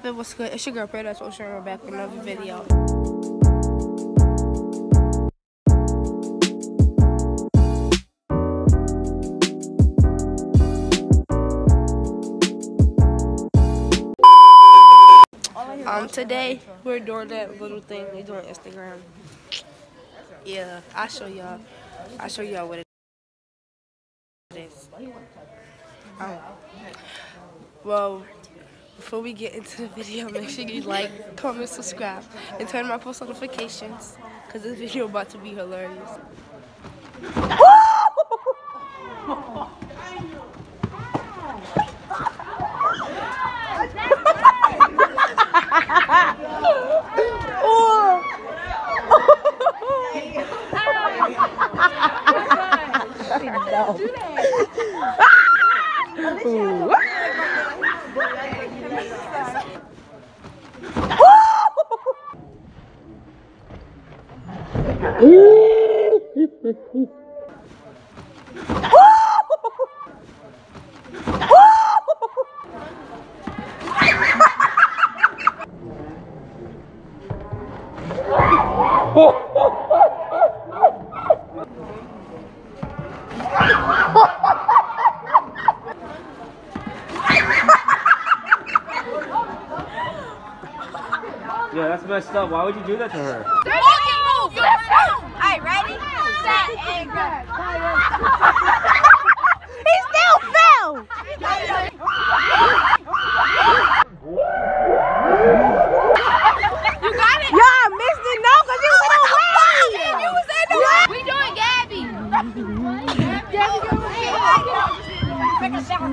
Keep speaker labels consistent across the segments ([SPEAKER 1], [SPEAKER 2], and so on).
[SPEAKER 1] poppin'? What's good? It's your girl Paradise Ocean. We're back with another video. Today we're doing that little thing we do on Instagram. Yeah, I'll show y'all what it is. Well, before we get into the video, make sure you like, comment, subscribe, and turn on my post notifications, because this video about to be hilarious.
[SPEAKER 2] Yeah, that's messed up. Why would you do that to her?
[SPEAKER 3] Alright, ready? Set and go. He still fell! You got it? Y'all missed it, no, because you went away! You was in the way! We doing Gabby! Gabby, go ahead! Make a shower.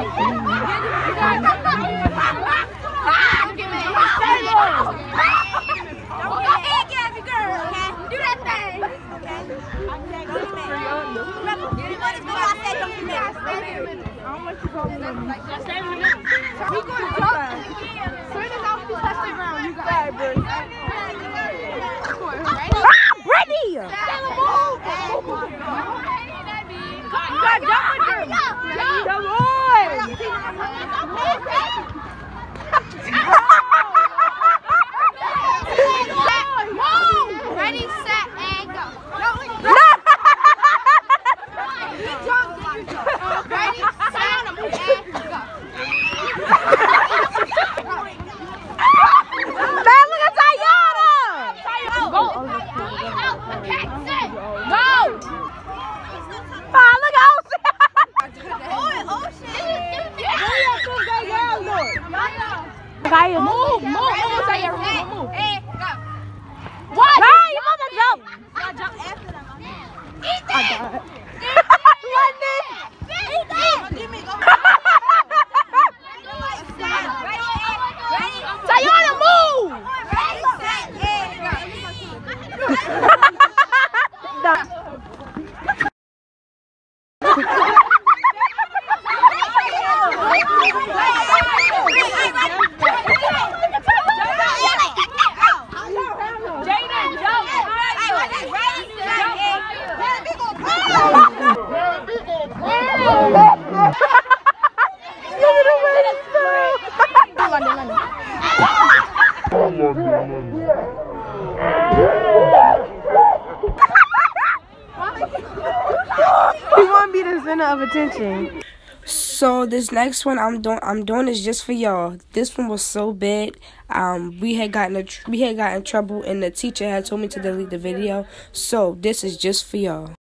[SPEAKER 3] Move. What? No, you mother jump. Jump after them. Eat that. Give me. Tayana, move.
[SPEAKER 1] He want to be the center of attention. So this next one I'm doing is just for y'all. This one was so bad. We had gotten in trouble, and the teacher had told me to delete the video. So this is just for y'all.